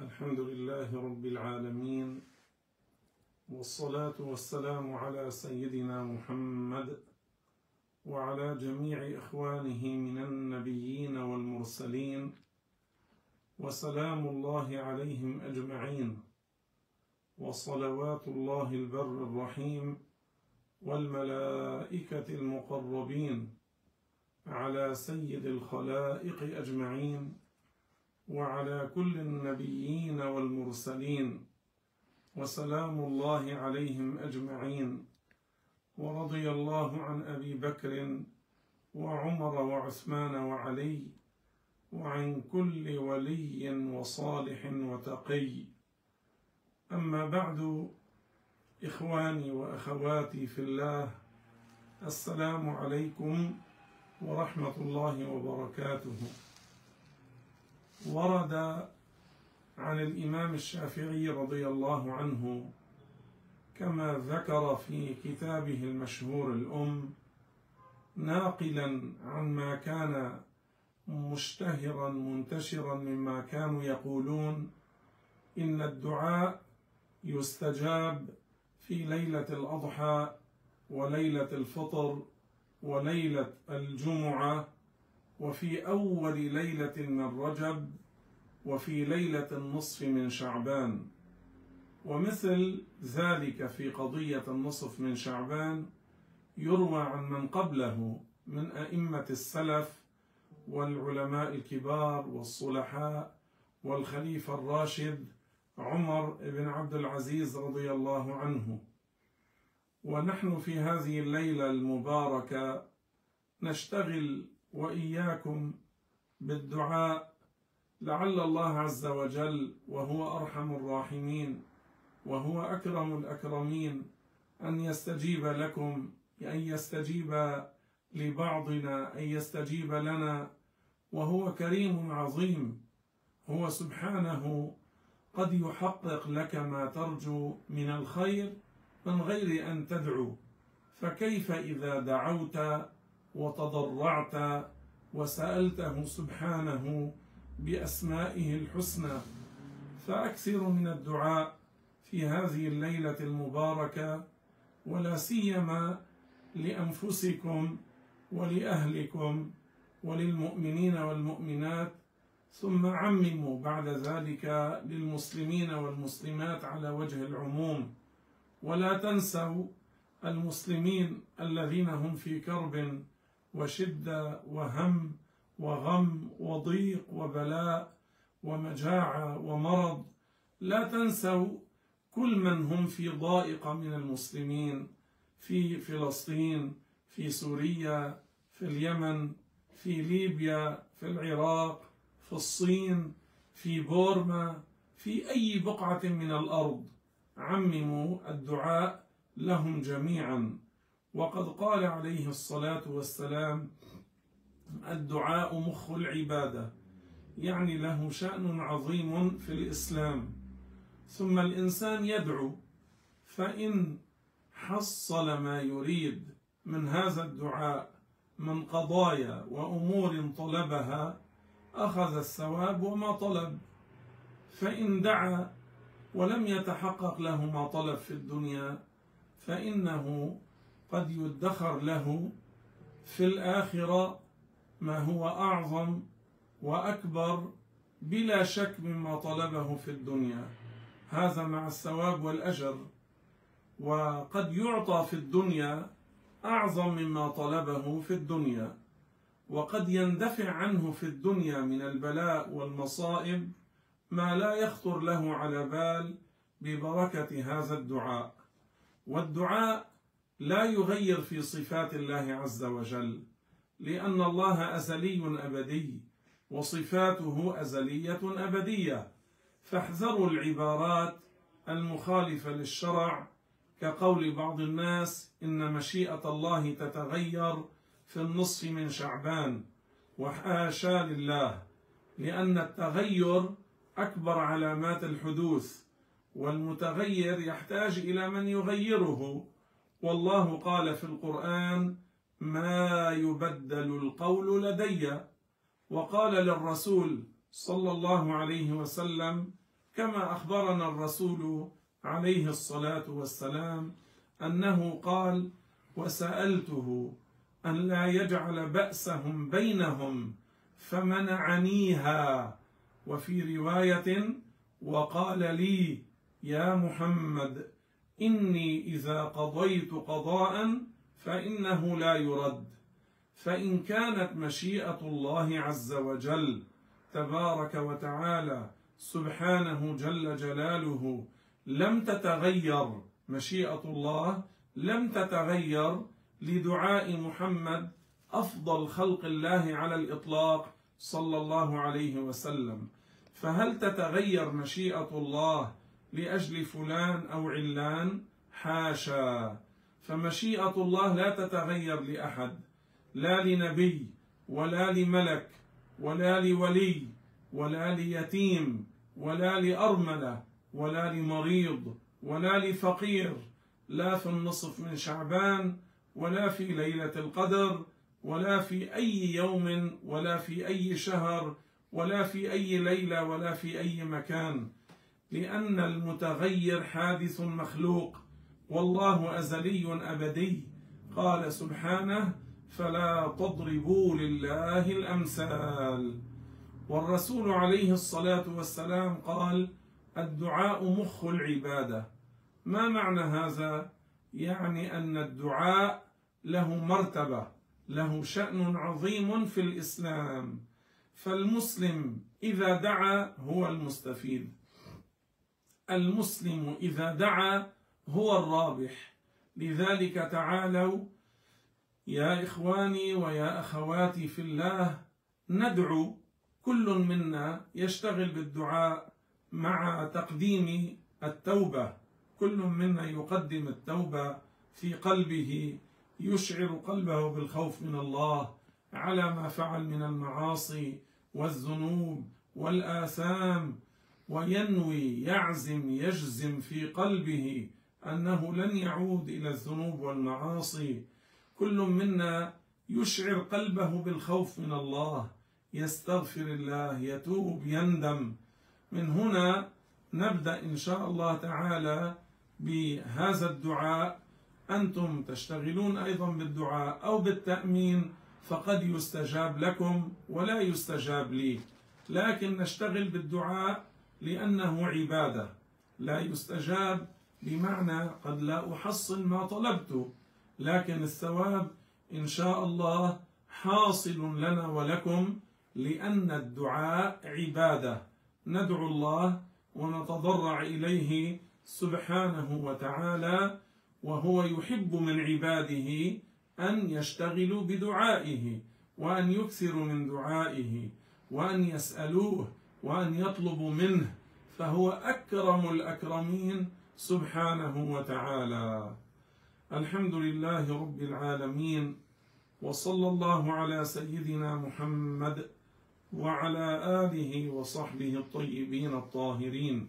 الحمد لله رب العالمين، والصلاة والسلام على سيدنا محمد وعلى جميع إخوانه من النبيين والمرسلين، وسلام الله عليهم أجمعين، وصلوات الله البر الرحيم والملائكة المقربين على سيد الخلائق أجمعين، وعلى كل النبيين والمرسلين، وسلام الله عليهم أجمعين. ورضي الله عن أبي بكر وعمر وعثمان وعلي، وعن كل ولي وصالح وتقي. أما بعد، إخواني وأخواتي في الله، السلام عليكم ورحمة الله وبركاته. ورد عن الإمام الشافعي رضي الله عنه كما ذكر في كتابه المشهور الأم، ناقلا عن ما كان مشتهرا منتشرا مما كانوا يقولون إن الدعاء يستجاب في ليلة الأضحى وليلة الفطر وليلة الجمعة، وفي أول ليلة من رجب، وفي ليلة النصف من شعبان. ومثل ذلك في قضية النصف من شعبان يروى عن من قبله من أئمة السلف والعلماء الكبار والصلحاء والخليفة الراشد عمر بن عبد العزيز رضي الله عنه. ونحن في هذه الليلة المباركة نشتغل وإياكم بالدعاء، لعل الله عز وجل وهو أرحم الراحمين وهو أكرم الأكرمين أن يستجيب لكم، أن يستجيب لبعضنا، أن يستجيب لنا، وهو كريم عظيم. هو سبحانه قد يحقق لك ما ترجو من الخير من غير أن تدعو، فكيف إذا دعوت وتضرعت وسألته سبحانه بأسمائه الحسنى؟ فأكثروا من الدعاء في هذه الليلة المباركة، ولا سيما لأنفسكم ولأهلكم وللمؤمنين والمؤمنات، ثم عمموا بعد ذلك للمسلمين والمسلمات على وجه العموم. ولا تنسوا المسلمين الذين هم في كرب وشدة وهم وغم وضيق وبلاء ومجاعة ومرض. لا تنسوا كل من هم في ضائقة من المسلمين في فلسطين، في سوريا، في اليمن، في ليبيا، في العراق، في الصين، في بورما، في أي بقعة من الأرض. عمموا الدعاء لهم جميعا. وقد قال عليه الصلاة والسلام: الدعاء مخ العبادة، يعني له شأن عظيم في الإسلام. ثم الإنسان يدعو، فإن حصل ما يريد من هذا الدعاء من قضايا وأمور طلبها أخذ الثواب وما طلب. فإن دعا ولم يتحقق له ما طلب في الدنيا، فإنه قد يدخر له في الآخرة ما هو أعظم وأكبر بلا شك مما طلبه في الدنيا، هذا مع الثواب والأجر. وقد يعطى في الدنيا أعظم مما طلبه في الدنيا، وقد يندفع عنه في الدنيا من البلاء والمصائب ما لا يخطر له على بال ببركة هذا الدعاء. والدعاء لا يغير في صفات الله عز وجل، لأن الله أزلي أبدي وصفاته أزلية أبدية. فاحذروا العبارات المخالفة للشرع، كقول بعض الناس إن مشيئة الله تتغير في النصف من شعبان، وحاشا لله، لأن التغير أكبر علامات الحدوث، والمتغير يحتاج إلى من يغيره. والله قال في القرآن: ما يبدل القول لدي. وقال للرسول صلى الله عليه وسلم: كما أخبرنا الرسول عليه الصلاة والسلام أنه قال: وسألته أن لا يجعل بأسهم بينهم فمنعنيها. وفي رواية: وقال لي: يا محمد، إني إذا قضيت قضاء فإنه لا يرد، فإن كانت مشيئة الله عز وجل تبارك وتعالى سبحانه جل جلاله لم تتغير، مشيئة الله لم تتغير لدعاء محمد أفضل خلق الله على الإطلاق صلى الله عليه وسلم، فهل تتغير مشيئة الله لأجل فلان أو علان؟ حاشا، فمشيئة الله لا تتغير لأحد، لا لنبي ولا لملك ولا لولي ولا ليتيم ولا لأرملة ولا لمريض ولا لفقير، لا في النصف من شعبان ولا في ليلة القدر ولا في أي يوم ولا في أي شهر ولا في أي ليلة ولا في أي مكان، لأن المتغير حادث مخلوق والله أزلي أبدي. قال سبحانه: فلا تضربوا لله الأمثال. والرسول عليه الصلاة والسلام قال: الدعاء مخ العبادة. ما معنى هذا؟ يعني أن الدعاء له مرتبة، له شأن عظيم في الإسلام، فالمسلم إذا دعا هو المستفيد، المسلم إذا دعا هو الرابح. لذلك تعالوا يا إخواني ويا أخواتي في الله، ندعو، كل منا يشتغل بالدعاء مع تقديم التوبة، كل منا يقدم التوبة في قلبه، يشعر قلبه بالخوف من الله على ما فعل من المعاصي والذنوب والآثام، وينوي، يعزم، يجزم في قلبه أنه لن يعود إلى الذنوب والمعاصي. كل منا يشعر قلبه بالخوف من الله، يستغفر الله، يتوب، يندم. من هنا نبدأ إن شاء الله تعالى بهذا الدعاء. أنتم تشتغلون أيضا بالدعاء أو بالتأمين، فقد يستجاب لكم ولا يستجاب لي، لكن نشتغل بالدعاء لأنه عبادة. لا يستجاب بمعنى قد لا أحصل ما طلبت، لكن الثواب إن شاء الله حاصل لنا ولكم، لأن الدعاء عبادة، ندعو الله ونتضرع إليه سبحانه وتعالى، وهو يحب من عباده أن يشتغلوا بدعائه وأن يكثروا من دعائه وأن يسألوه وأن يطلبوا منه، فهو أكرم الأكرمين سبحانه وتعالى. الحمد لله رب العالمين، وصلى الله على سيدنا محمد وعلى آله وصحبه الطيبين الطاهرين.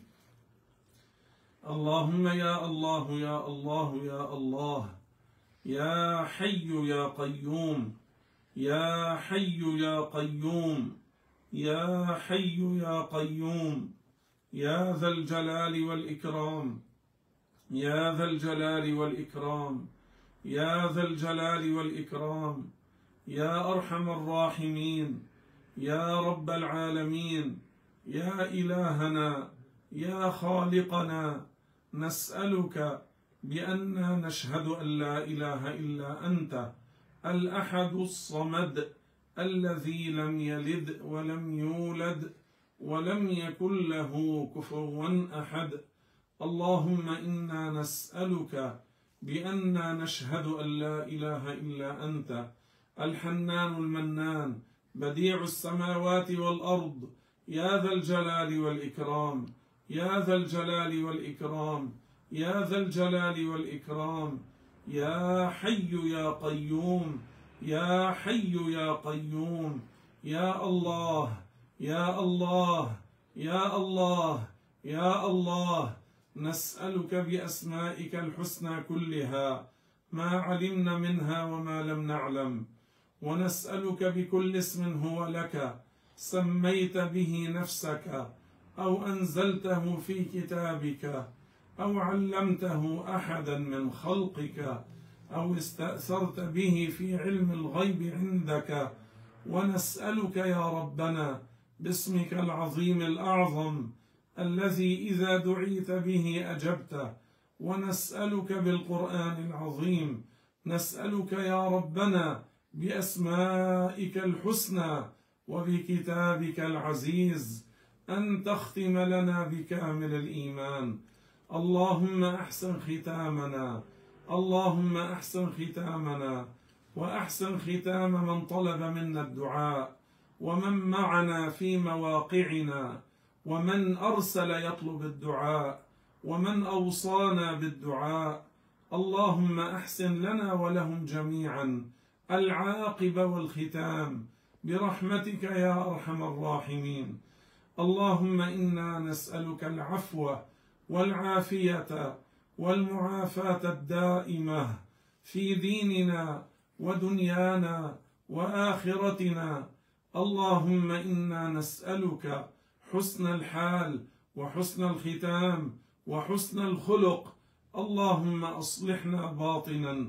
اللهم يا الله يا الله يا الله، يا حي يا قيوم، يا حي يا قيوم، يا حي يا قيوم، يا ذا الجلال والإكرام، يا ذا الجلال والإكرام، يا ذا الجلال والإكرام، يا أرحم الراحمين، يا رب العالمين، يا إلهنا، يا خالقنا، نسألك بأننا نشهد أن لا إله إلا أنت الأحد الصمد الذي لم يلد ولم يولد ولم يكن له كفوا أحد. اللهم إنا نسألك بأننا نشهد أن لا إله إلا أنت الحنان المنان بديع السماوات والأرض، يا ذا الجلال والإكرام، يا ذا الجلال والإكرام، يا ذا الجلال والإكرام، يا حي يا قيوم، يا حي يا قيوم، يا الله يا الله يا الله يا الله، نسألك بأسمائك الحسنى كلها ما علمنا منها وما لم نعلم، ونسألك بكل اسم هو لك سميت به نفسك أو أنزلته في كتابك أو علمته أحدا من خلقك أو استأثرت به في علم الغيب عندك، ونسألك يا ربنا باسمك العظيم الأعظم الذي إذا دعيت به أجبت، ونسألك بالقرآن العظيم، نسألك يا ربنا بأسمائك الحسنى وبكتابك العزيز أن تختم لنا بكامل الإيمان. اللهم أحسن ختامنا، اللهم أحسن ختامنا، وأحسن ختام من طلب منا الدعاء، ومن معنا في مواقعنا، ومن أرسل يطلب الدعاء، ومن أوصانا بالدعاء. اللهم أحسن لنا ولهم جميعا العاقبة والختام برحمتك يا أرحم الراحمين. اللهم إنا نسألك العفو والعافية والمعافاة الدائمة في ديننا ودنيانا وآخرتنا. اللهم إنا نسألك حسن الحال وحسن الختام وحسن الخلق. اللهم أصلحنا باطنا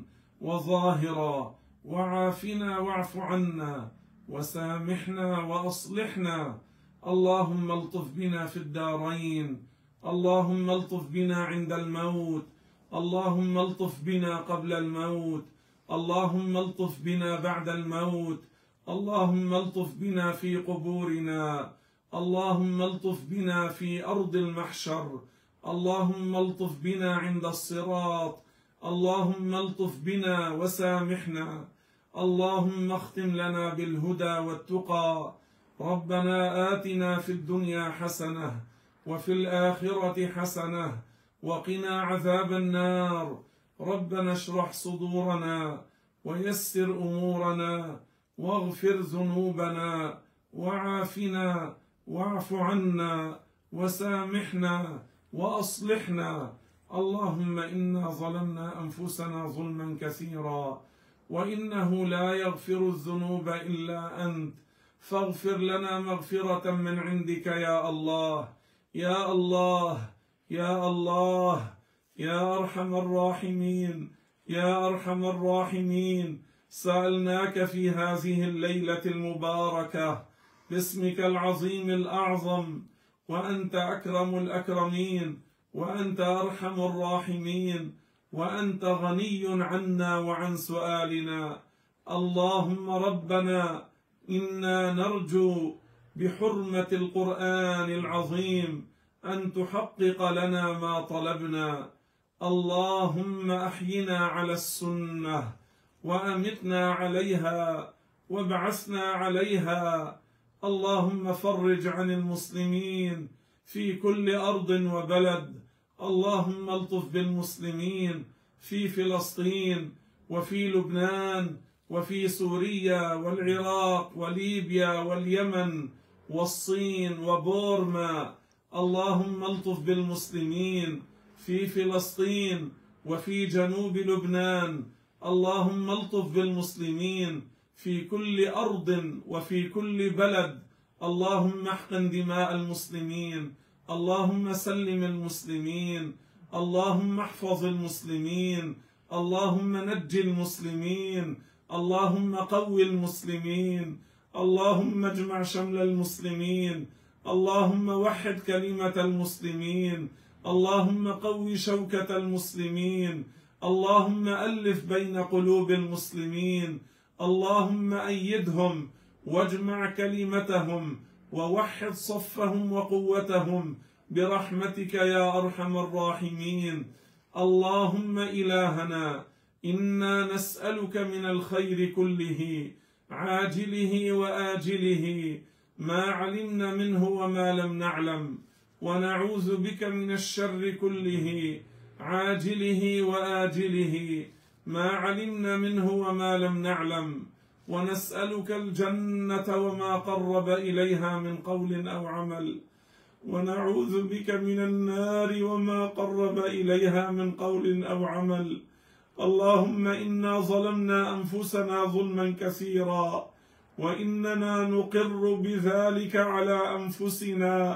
وظاهرا، وعافنا واعف عنا، وسامحنا وأصلحنا. اللهم الطف بنا في الدارين، اللهم الطف بنا عند الموت، اللهم الطف بنا قبل الموت، اللهم الطف بنا بعد الموت، اللهم الطف بنا في قبورنا، اللهم الطف بنا في أرض المحشر، اللهم الطف بنا عند الصراط، اللهم الطف بنا وسامحنا. اللهم اختم لنا بالهدى والتقى. ربنا آتنا في الدنيا حسنة وفي الآخرة حسنة وقنا عذاب النار. ربنا اشرح صدورنا ويسر أمورنا واغفر ذنوبنا وعافنا واعف عنا وسامحنا وأصلحنا. اللهم إنا ظلمنا أنفسنا ظلما كثيرا، وإنه لا يغفر الذنوب إلا أنت، فاغفر لنا مغفرة من عندك يا الله، يا الله، يا الله، يا أرحم الراحمين، يا أرحم الراحمين. سألناك في هذه الليلة المباركة باسمك العظيم الأعظم، وأنت أكرم الأكرمين، وأنت أرحم الراحمين، وأنت غني عنا وعن سؤالنا. اللهم ربنا إنا نرجو بحرمة القرآن العظيم أن تحقق لنا ما طلبنا. اللهم أحينا على السنة وأمتنا عليها وابعثنا عليها. اللهم فرج عن المسلمين في كل أرض وبلد. اللهم الطف بالمسلمين في فلسطين وفي لبنان وفي سوريا والعراق وليبيا واليمن والصين وبورما. اللهم الطف بالمسلمين في فلسطين وفي جنوب لبنان. اللهم الطف بالمسلمين في كل أرض وفي كل بلد. اللهم احقن دماء المسلمين، اللهم سلم المسلمين، اللهم احفظ المسلمين، اللهم نج المسلمين، اللهم قو المسلمين، اللهم اجمع شمل المسلمين، اللهم وحد كلمة المسلمين، اللهم قو شوكة المسلمين، اللهم ألف بين قلوب المسلمين، اللهم أيدهم واجمع كلمتهم ووحد صفهم وقوتهم برحمتك يا أرحم الراحمين. اللهم إلهنا إنا نسألك من الخير كله عاجله وآجله ما علمنا منه وما لم نعلم، ونعوذ بك من الشر كله عاجله وآجله ما علمنا منه وما لم نعلم، ونسألك الجنة وما قرب إليها من قول أو عمل، ونعوذ بك من النار وما قرب إليها من قول أو عمل. اللهم إنا ظلمنا أنفسنا ظلما كثيرا، وإننا نقر بذلك على أنفسنا،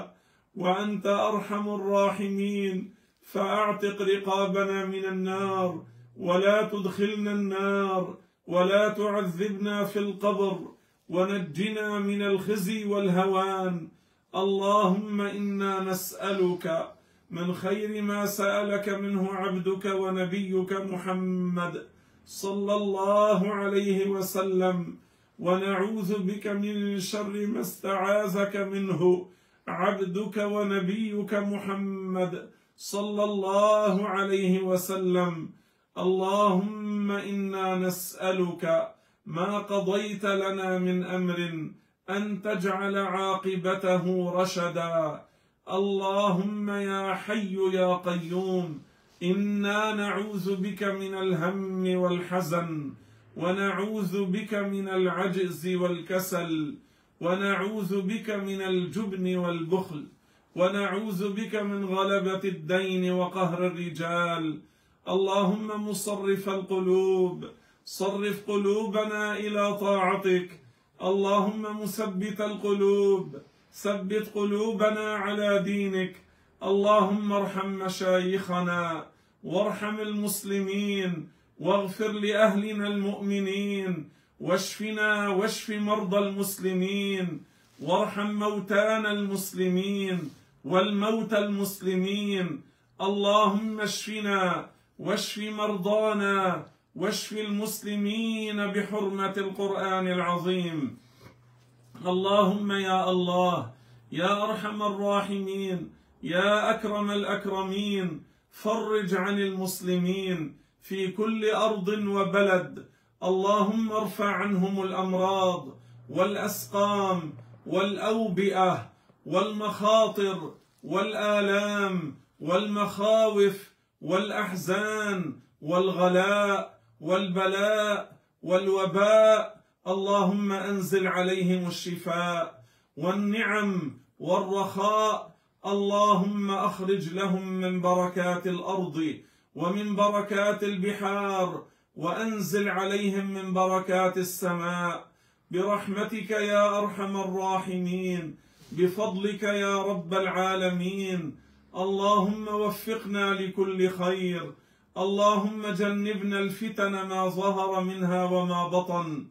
وأنت أرحم الراحمين، فأعتق رقابنا من النار، ولا تدخلنا النار، ولا تعذبنا في القبر، ونجنا من الخزي والهوان. اللهم إنا نسألك من خير ما سألك منه عبدك ونبيك محمد صلى الله عليه وسلم، ونعوذ بك من شر ما استعاذك منه عبدك ونبيك محمد صلى الله عليه وسلم. اللهم إنا نسألك ما قضيت لنا من أمر أن تجعل عاقبته رشدا. اللهم يا حي يا قيوم، إنا نعوذ بك من الهم والحزن، ونعوذ بك من العجز والكسل، ونعوذ بك من الجبن والبخل، ونعوذ بك من غلبة الدين وقهر الرجال. اللهم مصرف القلوب، صرف قلوبنا إلى طاعتك. اللهم مثبت القلوب، ثبت قلوبنا على دينك. اللهم ارحم مشايخنا، وارحم المسلمين، واغفر لأهلنا المؤمنين، واشفنا واشف مرضى المسلمين، وارحم موتانا المسلمين والموتى المسلمين. اللهم اشفنا واشف مرضانا واشف المسلمين بحرمة القرآن العظيم. اللهم يا الله يا أرحم الراحمين يا أكرم الأكرمين، فرج عن المسلمين في كل أرض وبلد. اللهم ارفع عنهم الأمراض والأسقام والأوبئة والمخاطر والآلام والمخاوف والأحزان والغلاء والبلاء والوباء. اللهم أنزل عليهم الشفاء والنعم والرخاء. اللهم أخرج لهم من بركات الأرض ومن بركات البحار، وأنزل عليهم من بركات السماء برحمتك يا أرحم الراحمين، بفضلك يا رب العالمين. اللهم وفقنا لكل خير. اللهم جنبنا الفتن ما ظهر منها وما بطن.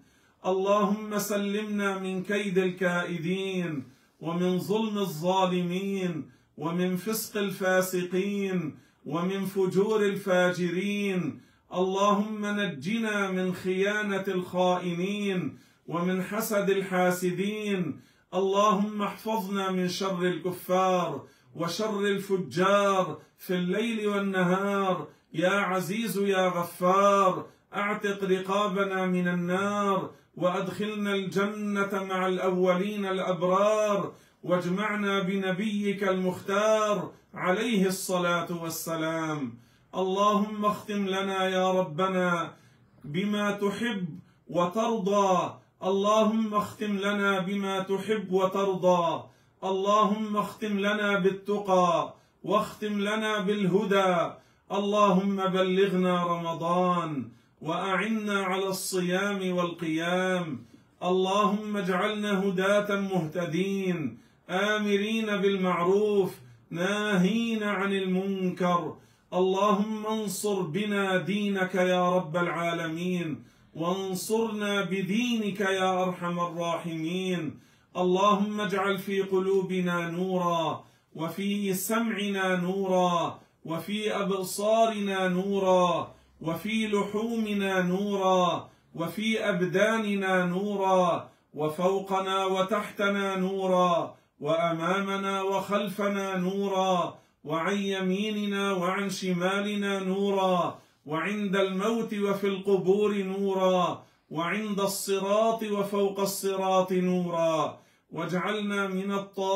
اللهم سلمنا من كيد الكائدين، ومن ظلم الظالمين، ومن فسق الفاسقين، ومن فجور الفاجرين. اللهم نجنا من خيانة الخائنين، ومن حسد الحاسدين. اللهم احفظنا من شر الكفار وشر الفجار في الليل والنهار. يا عزيز يا غفار، اعتق رقابنا من النار، وأدخلنا الجنة مع الأولين الأبرار، واجمعنا بنبيك المختار عليه الصلاة والسلام. اللهم اختم لنا يا ربنا بما تحب وترضى. اللهم اختم لنا بما تحب وترضى. اللهم اختم لنا بالتقى، واختم لنا بالهدى. اللهم بلغنا رمضان، وأعنا على الصيام والقيام. اللهم اجعلنا هداة مهتدين، آمرين بالمعروف ناهين عن المنكر. اللهم انصر بنا دينك يا رب العالمين، وانصرنا بدينك يا أرحم الراحمين. اللهم اجعل في قلوبنا نورا، وفي سمعنا نورا، وفي أبصارنا نورا، وفي لحومنا نورا، وفي أبداننا نورا، وفوقنا وتحتنا نورا، وأمامنا وخلفنا نورا، وعن يميننا وعن شمالنا نورا، وعند الموت وفي القبور نورا، وعند الصراط وفوق الصراط نورا. واجعلنا من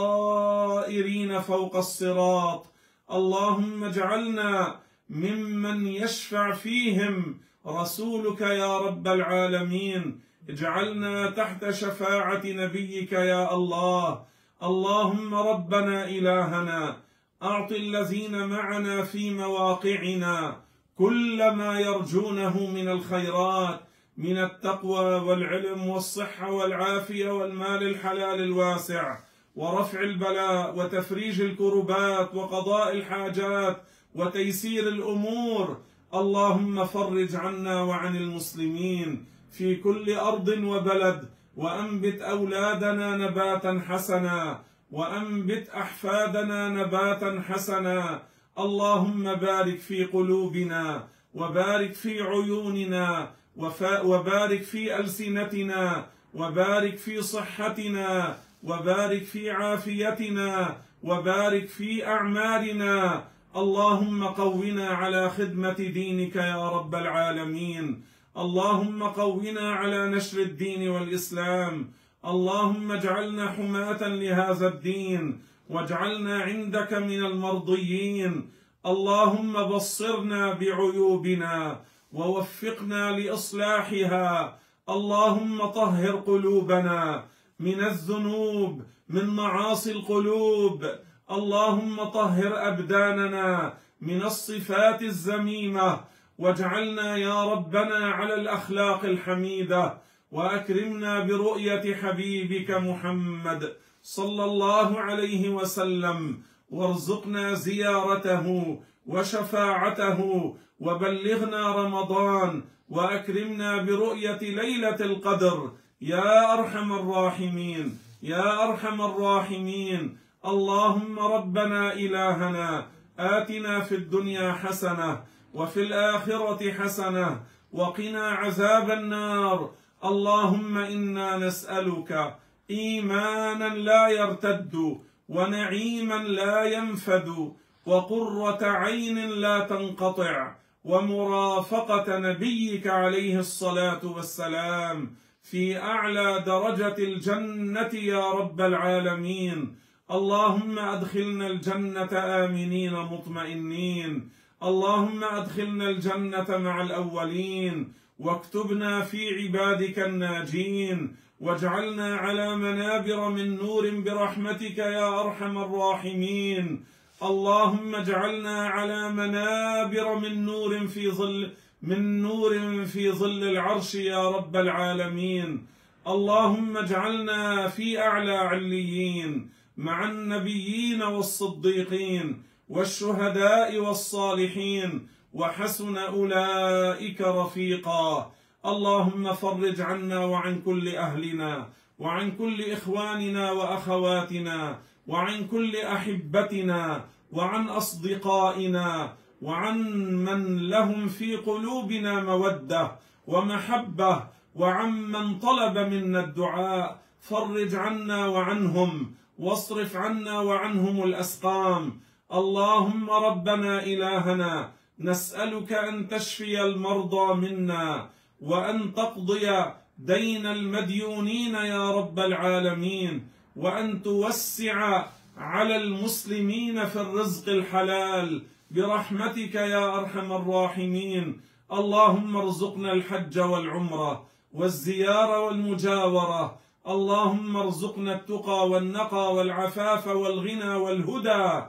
الطائرين فوق الصراط. اللهم اجعلنا ممن يشفع فيهم رسولك يا رب العالمين. اجعلنا تحت شفاعة نبيك يا الله. اللهم ربنا إلهنا، أعط الذين معنا في مواقعنا كل ما يرجونه من الخيرات، من التقوى والعلم والصحة والعافية والمال الحلال الواسع، ورفع البلاء وتفريج الكربات وقضاء الحاجات وتيسير الأمور. اللهم فرج عنا وعن المسلمين في كل أرض وبلد، وأنبت أولادنا نباتا حسنا، وأنبت أحفادنا نباتا حسنا. اللهم بارك في قلوبنا، وبارك في عيوننا، وبارك في ألسنتنا، وبارك في صحتنا، وبارك في عافيتنا، وبارك في أعمالنا. اللهم قونا على خدمة دينك يا رب العالمين. اللهم قونا على نشر الدين والإسلام. اللهم اجعلنا حماة لهذا الدين، واجعلنا عندك من المرضيين. اللهم بصرنا بعيوبنا ووفقنا لإصلاحها. اللهم طهر قلوبنا من الذنوب، من معاصي القلوب. اللهم طهر أبداننا من الصفات الذميمة، واجعلنا يا ربنا على الأخلاق الحميدة، وأكرمنا برؤية حبيبك محمد صلى الله عليه وسلم، وارزقنا زيارته وشفاعته، وبلغنا رمضان، وأكرمنا برؤية ليلة القدر يا أرحم الراحمين يا أرحم الراحمين. اللهم ربنا إلهنا آتنا في الدنيا حسنة وفي الآخرة حسنة وقنا عذاب النار. اللهم إنا نسألك إيمانا لا يرتد، ونعيما لا ينفد، وقرة عين لا تنقطع، ومرافقة نبيك عليه الصلاة والسلام في أعلى درجة الجنة يا رب العالمين. اللهم أدخلنا الجنة آمنين مطمئنين. اللهم أدخلنا الجنة مع الأولين، واكتبنا في عبادك الناجين، واجعلنا على منابر من نور برحمتك يا أرحم الراحمين. اللهم اجعلنا على منابر من نور في ظل العرش يا رب العالمين. اللهم اجعلنا في أعلى عليين مع النبيين والصديقين والشهداء والصالحين، وحسن أولئك رفيقا. اللهم فرج عنا وعن كل أهلنا، وعن كل إخواننا وأخواتنا، وعن كل أحبتنا، وعن أصدقائنا، وعن من لهم في قلوبنا مودة ومحبة، وعن من طلب منا الدعاء. فرج عنا وعنهم، واصرف عنا وعنهم الأسقام. اللهم ربنا إلهنا نسألك أن تشفي المرضى منا، وأن تقضي دين المديونين يا رب العالمين، وأن توسع على المسلمين في الرزق الحلال برحمتك يا أرحم الراحمين. اللهم ارزقنا الحج والعمرة والزيارة والمجاورة. اللهم ارزقنا التقى والنقى والعفاف والغنى والهدى.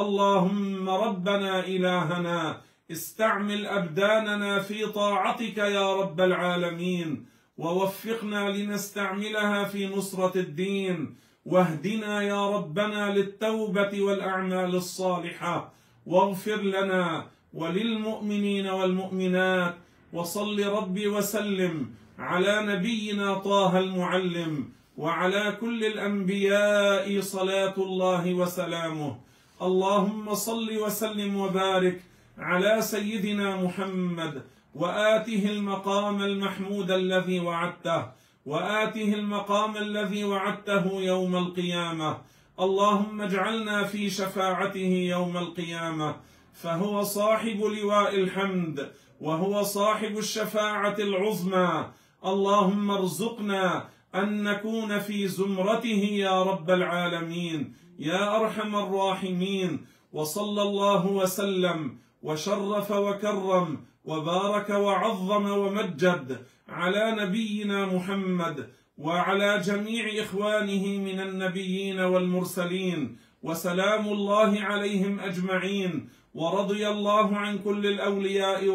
اللهم ربنا إلهنا استعمل أبداننا في طاعتك يا رب العالمين، ووفقنا لنستعملها في نصرة الدين، واهدنا يا ربنا للتوبة والأعمال الصالحة، واغفر لنا وللمؤمنين والمؤمنات. وصل ربي وسلم على نبينا طه المعلم، وعلى كل الأنبياء صلاة الله وسلامه. اللهم صل وسلم وبارك على سيدنا محمد، وآته المقام المحمود الذي وعدته، وآته المقام الذي وعدته يوم القيامة. اللهم اجعلنا في شفاعته يوم القيامة، فهو صاحب لواء الحمد، وهو صاحب الشفاعة العظمى. اللهم ارزقنا أن نكون في زمرته يا رب العالمين يا أرحم الراحمين. وصلى الله وسلم وشرف وكرم وبارك وعظم ومجد على نبينا محمد، وعلى جميع إخوانه من النبيين والمرسلين، وسلام الله عليهم أجمعين. ورضي الله عن كل الأولياء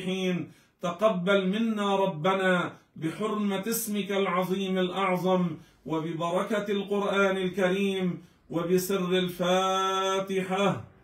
والصالحين. تقبل منا ربنا بحرمة اسمك العظيم الأعظم، وببركة القرآن الكريم وبسر الفاتحة.